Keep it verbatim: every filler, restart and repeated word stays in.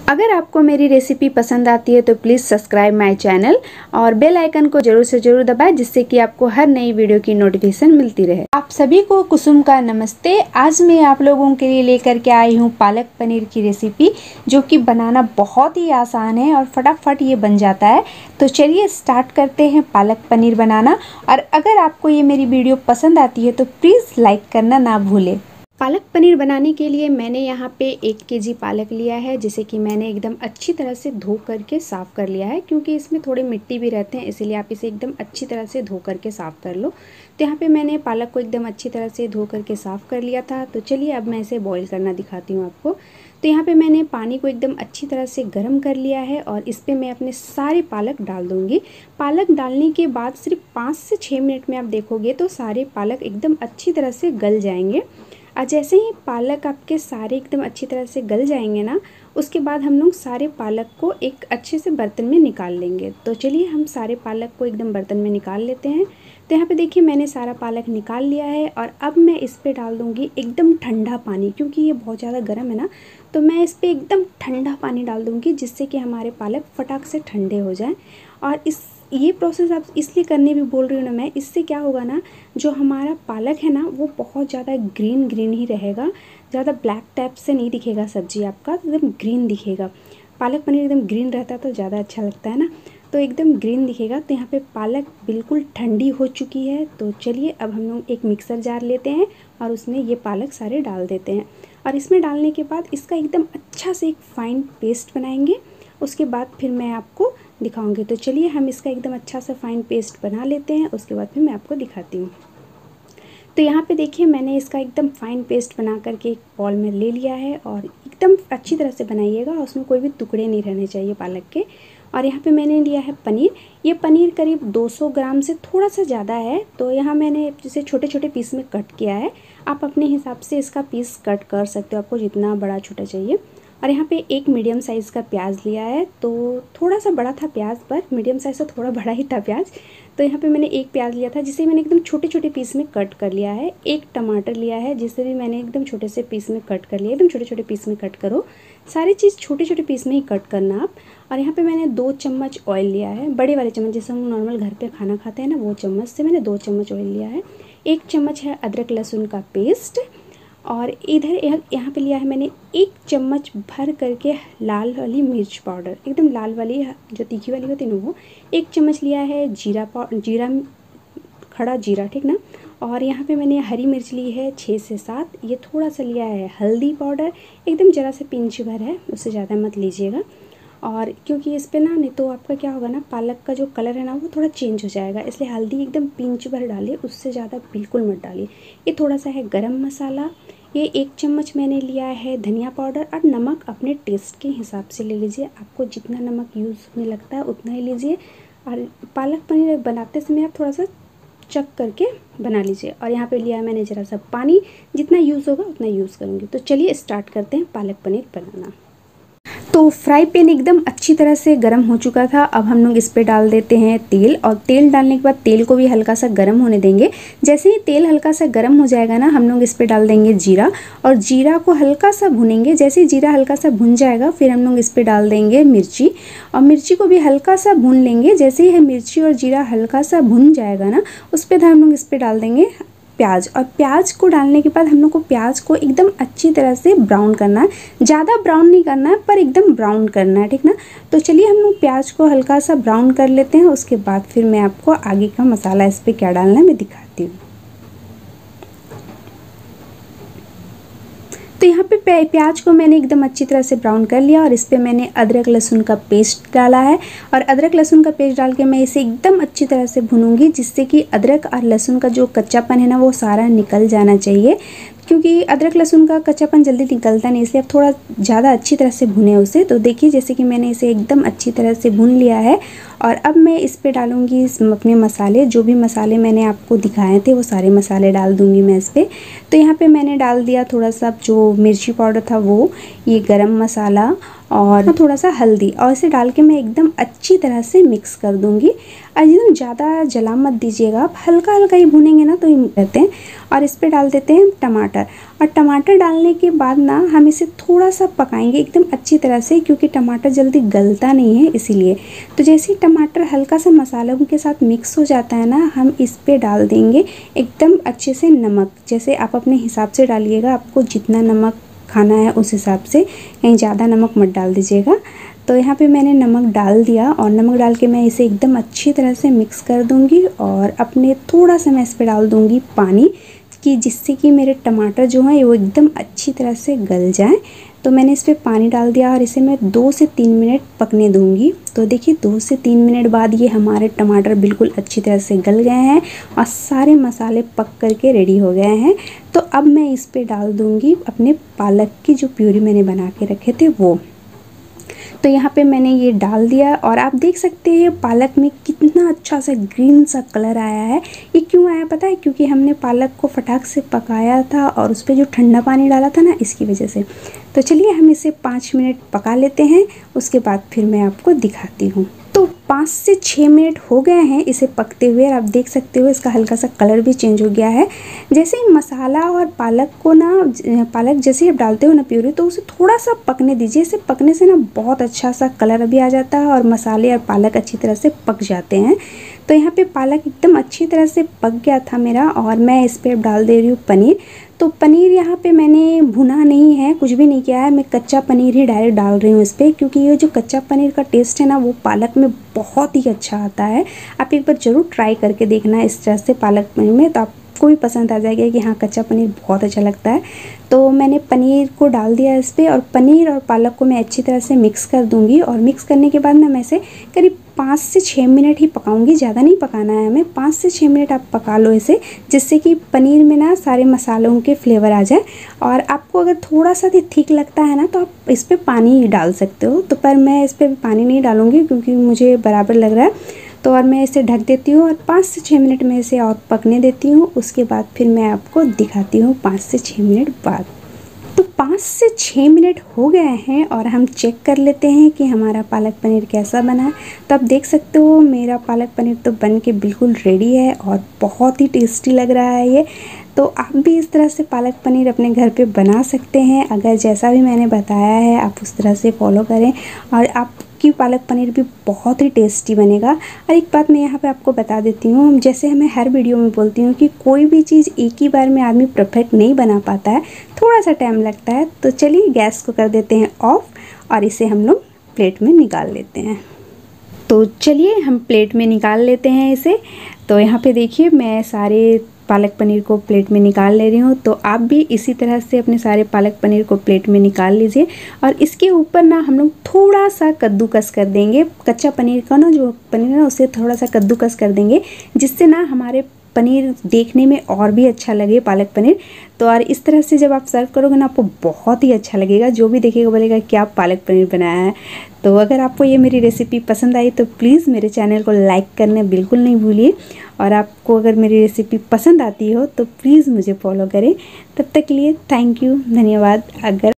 अगर आपको मेरी रेसिपी पसंद आती है तो प्लीज़ सब्सक्राइब माय चैनल और बेल आइकन को ज़रूर से ज़रूर दबाएं, जिससे कि आपको हर नई वीडियो की नोटिफिकेशन मिलती रहे। आप सभी को कुसुम का नमस्ते। आज मैं आप लोगों के लिए लेकर के आई हूँ पालक पनीर की रेसिपी, जो कि बनाना बहुत ही आसान है और फटाफट ये बन जाता है। तो चलिए स्टार्ट करते हैं पालक पनीर बनाना। और अगर आपको ये मेरी वीडियो पसंद आती है तो प्लीज़ लाइक करना ना भूलें। पालक पनीर बनाने के लिए मैंने यहाँ पे एक केजी पालक लिया है, जिसे कि मैंने एकदम अच्छी तरह से धो करके साफ़ कर लिया है, क्योंकि इसमें थोड़े मिट्टी भी रहते हैं, इसीलिए आप इसे एकदम अच्छी तरह से धो करके साफ़ कर लो। तो यहाँ पे मैंने पालक को एकदम अच्छी तरह से धो करके साफ़ कर लिया था। तो चलिए अब मैं इसे बॉईल करना दिखाती हूँ आपको। तो यहाँ पे मैंने पानी को एकदम अच्छी तरह से गर्म कर लिया है और इस पर मैं अपने सारे पालक डाल दूँगी। पालक डालने के बाद सिर्फ पाँच से छः मिनट में आप देखोगे तो सारे पालक एकदम अच्छी तरह से गल जाएंगे। और जैसे ही पालक आपके सारे एकदम अच्छी तरह से गल जाएंगे ना, उसके बाद हम लोग सारे पालक को एक अच्छे से बर्तन में निकाल लेंगे। तो चलिए हम सारे पालक को एकदम बर्तन में निकाल लेते हैं। तो यहाँ पे देखिए मैंने सारा पालक निकाल लिया है और अब मैं इस पे डाल दूँगी एकदम ठंडा पानी, क्योंकि ये बहुत ज़्यादा गर्म है ना। तो मैं इस पर एकदम ठंडा पानी डाल दूँगी, जिससे कि हमारे पालक फटाक से ठंडे हो जाएँ। और इस ये प्रोसेस आप इसलिए करने भी बोल रही हूँ ना मैं, इससे क्या होगा ना, जो हमारा पालक है ना वो बहुत ज़्यादा ग्रीन ग्रीन ही रहेगा, ज़्यादा ब्लैक टाइप से नहीं दिखेगा सब्जी आपका, एकदम ग्रीन दिखेगा। पालक पनीर एकदम ग्रीन रहता है तो ज़्यादा अच्छा लगता है ना, तो एकदम ग्रीन दिखेगा। तो यहाँ पे पालक बिल्कुल ठंडी हो चुकी है। तो चलिए अब हम लोग एक मिक्सर जार लेते हैं और उसमें ये पालक सारे डाल देते हैं। और इसमें डालने के बाद इसका एकदम अच्छा से एक फ़ाइन पेस्ट बनाएंगे, उसके बाद फिर मैं आपको दिखाऊंगी। तो चलिए हम इसका एकदम अच्छा सा फाइन पेस्ट बना लेते हैं, उसके बाद फिर मैं आपको दिखाती हूँ। तो यहाँ पे देखिए मैंने इसका एकदम फाइन पेस्ट बना करके एक बॉल में ले लिया है और एकदम अच्छी तरह से बनाइएगा, उसमें कोई भी टुकड़े नहीं रहने चाहिए पालक के। और यहाँ पे मैंने लिया है पनीर। ये पनीर करीब दो सौ ग्राम से थोड़ा सा ज़्यादा है, तो यहाँ मैंने जैसे छोटे छोटे पीस में कट किया है। आप अपने हिसाब से इसका पीस कट कर सकते हो, आपको जितना बड़ा छोटा चाहिए। और यहाँ पे एक मीडियम साइज़ का प्याज लिया है, तो थोड़ा सा बड़ा था प्याज, पर मीडियम साइज़ से थोड़ा बड़ा ही था प्याज। तो यहाँ पे मैंने एक प्याज लिया था, जिसे मैंने एकदम छोटे छोटे पीस में कट कर लिया है। एक टमाटर लिया है, जिसे भी मैंने एकदम छोटे से पीस में कट कर लिया। एकदम छोटे छोटे पीस में कट करो, सारी चीज़ छोटे छोटे पीस में ही कट करना आप। और यहाँ पे मैंने दो चम्मच ऑयल लिया है, बड़े वाले चम्मच, जैसे हम नॉर्मल घर पे खाना खाते हैं ना, वो चम्मच से मैंने दो चम्मच ऑयल लिया है। एक चम्मच है अदरक लहसुन का पेस्ट। और इधर यहाँ पे लिया है मैंने एक चम्मच भर करके लाल वाली मिर्च पाउडर, एकदम लाल वाली जो तीखी वाली होती है ना वो। एक चम्मच लिया है जीरा पाउडर, जीरा खड़ा जीरा, ठीक ना। और यहाँ पे मैंने हरी मिर्च ली है छः से सात। ये थोड़ा सा लिया है हल्दी पाउडर, एकदम ज़रा से पिंच भर है, उससे ज़्यादा मत लीजिएगा। और क्योंकि इस पे ना, नहीं तो आपका क्या होगा ना, पालक का जो कलर है ना वो थोड़ा चेंज हो जाएगा, इसलिए हल्दी एकदम पिंच भर डालिए, उससे ज़्यादा बिल्कुल मत डालिए। ये थोड़ा सा है गरम मसाला, ये एक चम्मच मैंने लिया है धनिया पाउडर। और नमक अपने टेस्ट के हिसाब से ले लीजिए, आपको जितना नमक यूज़ होने लगता है उतना ही लीजिए। और पालक पनीर बनाते समय आप थोड़ा सा चख करके बना लीजिए। और यहाँ पे लिया है मैंने ज़रा सा पानी, जितना यूज़ होगा उतना यूज़ करूँगी। तो चलिए स्टार्ट करते हैं पालक पनीर बनाना। तो फ्राई पैन एकदम अच्छी तरह से गर्म हो चुका था। अब हम लोग इस पे डाल देते हैं तेल, और तेल डालने के बाद तेल को भी हल्का सा गर्म होने देंगे। जैसे ही तेल हल्का सा गर्म हो जाएगा ना, हम लोग इस पे डाल देंगे जीरा, और जीरा को हल्का सा भुनेंगे। जैसे ही जीरा हल्का सा भुन जाएगा, फिर हम लोग इस पे डाल देंगे मिर्ची, और मिर्ची को भी हल्का सा भून लेंगे। जैसे ही मिर्ची और जीरा हल्का सा भुन जाएगा ना, उस पर हम लोग इस पर डाल देंगे प्याज। और प्याज को डालने के बाद हम लोग को प्याज को एकदम अच्छी तरह से ब्राउन करना है, ज़्यादा ब्राउन नहीं करना है, पर एकदम ब्राउन करना है, ठीक ना। तो चलिए हम लोग प्याज को हल्का सा ब्राउन कर लेते हैं, उसके बाद फिर मैं आपको आगे का मसाला इस पर क्या डालना है मैं दिखाती हूँ। तो यहाँ पे प्याज को मैंने एकदम अच्छी तरह से ब्राउन कर लिया, और इस पर मैंने अदरक लहसुन का पेस्ट डाला है। और अदरक लहसुन का पेस्ट डाल के मैं इसे एकदम अच्छी तरह से भूनूंगी, जिससे कि अदरक और लहसुन का जो कच्चापन है ना वो सारा निकल जाना चाहिए, क्योंकि अदरक लहसुन का कच्चापन जल्दी निकलता नहीं, इसलिए आप थोड़ा ज़्यादा अच्छी तरह से भुने उसे। तो देखिए जैसे कि मैंने इसे एकदम अच्छी तरह से भून लिया है। और अब मैं इस पे डालूँगी अपने मसाले, जो भी मसाले मैंने आपको दिखाए थे वो सारे मसाले डाल दूँगी मैं इस पर। तो यहाँ पे मैंने डाल दिया थोड़ा सा जो मिर्ची पाउडर था वो, ये गरम मसाला, और थोड़ा सा हल्दी, और इसे डाल के मैं एकदम अच्छी तरह से मिक्स कर दूंगी। और एकदम ज़्यादा जला मत दीजिएगा आप, हल्का हल्का ही भुनेंगे ना तो ही रहते हैं। और इस पर डाल देते हैं टमाटर, और टमाटर डालने के बाद ना हम इसे थोड़ा सा पकाएंगे एकदम अच्छी तरह से, क्योंकि टमाटर जल्दी गलता नहीं है इसीलिए। तो जैसे ही टमाटर हल्का सा मसालों के साथ मिक्स हो जाता है ना, हम इस पर डाल देंगे एकदम अच्छे से नमक। जैसे आप अपने हिसाब से डालिएगा, आपको जितना नमक खाना है उस हिसाब से, कहीं ज़्यादा नमक मत डाल दीजिएगा। तो यहाँ पे मैंने नमक डाल दिया, और नमक डाल के मैं इसे एकदम अच्छी तरह से मिक्स कर दूँगी। और अपने थोड़ा सा मैं इस पर डाल दूँगी पानी, कि जिससे कि मेरे टमाटर जो हैं वो एकदम अच्छी तरह से गल जाएं। तो मैंने इस पर पानी डाल दिया, और इसे मैं दो से तीन मिनट पकने दूंगी। तो देखिए दो से तीन मिनट बाद ये हमारे टमाटर बिल्कुल अच्छी तरह से गल गए हैं, और सारे मसाले पक करके रेडी हो गए हैं। तो अब मैं इस पर डाल दूंगी अपने पालक की जो प्यूरी मैंने बना के रखे थे वो। तो यहाँ पे मैंने ये डाल दिया, और आप देख सकते हैं पालक में कितना अच्छा सा ग्रीन सा कलर आया है। ये क्यों आया पता है? क्योंकि हमने पालक को फटाक से पकाया था, और उस पर जो ठंडा पानी डाला था ना, इसकी वजह से। तो चलिए हम इसे पाँच मिनट पका लेते हैं, उसके बाद फिर मैं आपको दिखाती हूँ। तो पाँच से छः मिनट हो गए हैं इसे पकते हुए, और आप देख सकते हो इसका हल्का सा कलर भी चेंज हो गया है। जैसे ही मसाला और पालक को ना, पालक जैसे ही आप डालते हो ना प्यूरी, तो उसे थोड़ा सा पकने दीजिए। इसे पकने से ना बहुत अच्छा सा कलर भी आ जाता है, और मसाले और पालक अच्छी तरह से पक जाते हैं। तो यहाँ पे पालक एकदम अच्छी तरह से पक गया था मेरा, और मैं इस पर डाल दे रही हूँ पनीर। तो पनीर यहाँ पे मैंने भुना नहीं है, कुछ भी नहीं किया है, मैं कच्चा पनीर ही डायरेक्ट डाल रही हूँ इस पर, क्योंकि ये जो कच्चा पनीर का टेस्ट है ना, वो पालक में बहुत ही अच्छा आता है। आप एक बार ज़रूर ट्राई करके देखना इस तरह से पालक पनीर में, तो आपको भी पसंद आ जाएगा कि हाँ कच्चा पनीर बहुत अच्छा लगता है। तो मैंने पनीर को डाल दिया इस पर, और पनीर और पालक को मैं अच्छी तरह से मिक्स कर दूँगी। और मिक्स करने के बाद ना मैं इसे करीब पाँच से छः मिनट ही पकाऊंगी, ज़्यादा नहीं पकाना है हमें। पाँच से छः मिनट आप पका लो इसे, जिससे कि पनीर में ना सारे मसालों के फ्लेवर आ जाए। और आपको अगर थोड़ा सा भी ठीक लगता है ना, तो आप इस पर पानी डाल सकते हो। तो पर मैं इस पर पानी नहीं डालूँगी, क्योंकि मुझे बराबर लग रहा है। तो और मैं इसे ढक देती हूँ, और पाँच से छः मिनट में इसे और पकने देती हूँ। उसके बाद फिर मैं आपको दिखाती हूँ पाँच से छः मिनट बाद। तो पाँच से छः मिनट हो गए हैं, और हम चेक कर लेते हैं कि हमारा पालक पनीर कैसा बना है। तो आप देख सकते हो मेरा पालक पनीर तो बन के बिल्कुल रेडी है, और बहुत ही टेस्टी लग रहा है ये। तो आप भी इस तरह से पालक पनीर अपने घर पे बना सकते हैं, अगर जैसा भी मैंने बताया है आप उस तरह से फॉलो करें, और आपकी पालक पनीर भी बहुत ही टेस्टी बनेगा। और एक बात मैं यहाँ पे आपको बता देती हूँ, जैसे मैं हर वीडियो में बोलती हूँ कि कोई भी चीज़ एक ही बार में आदमी परफेक्ट नहीं बना पाता है, थोड़ा सा टाइम लगता है। तो चलिए गैस को कर देते हैं ऑफ, और इसे हम लोग प्लेट में निकाल लेते हैं। तो चलिए हम प्लेट में निकाल लेते हैं इसे। तो यहाँ पे देखिए मैं सारे पालक पनीर को प्लेट में निकाल ले रही हूँ। तो आप भी इसी तरह से अपने सारे पालक पनीर को प्लेट में निकाल लीजिए, और इसके ऊपर ना हम लोग थोड़ा सा कद्दूकस कर देंगे। कच्चा पनीर का ना जो पनीर है ना, उसे थोड़ा सा कद्दूकस कर देंगे, जिससे ना हमारे पनीर देखने में और भी अच्छा लगे पालक पनीर। तो और इस तरह से जब आप सर्व करोगे ना, आपको बहुत ही अच्छा लगेगा, जो भी देखेगा बोलेगा क्या पालक पनीर बनाया है। तो अगर आपको ये मेरी रेसिपी पसंद आई तो प्लीज़ मेरे चैनल को लाइक करना बिल्कुल नहीं भूलिए, और आपको अगर मेरी रेसिपी पसंद आती हो तो प्लीज़ मुझे फॉलो करें। तब तक के लिए थैंक यू, धन्यवाद। अगर